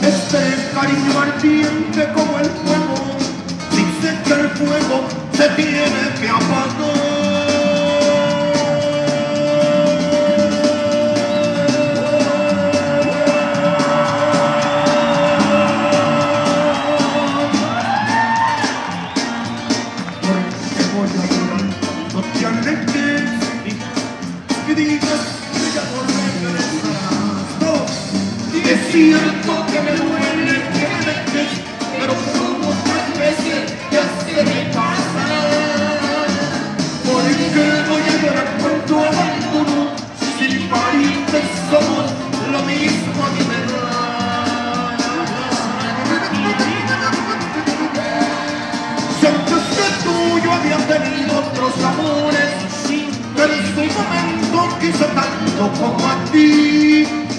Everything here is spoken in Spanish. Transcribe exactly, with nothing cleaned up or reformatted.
Este cariño ardiente como el fuego, dice que el fuego se tiene que apagar. Que digas que ya no regresarás. No, y es cierto que me duele que me dejes, pero como otras veces ya se me pasará. Porque voy a llorar por tu abandono, si parientes somos lo mismo a mi verdad. Si antes que tú yo había tenido otros amores, pero en su momento quise tanto como a ti.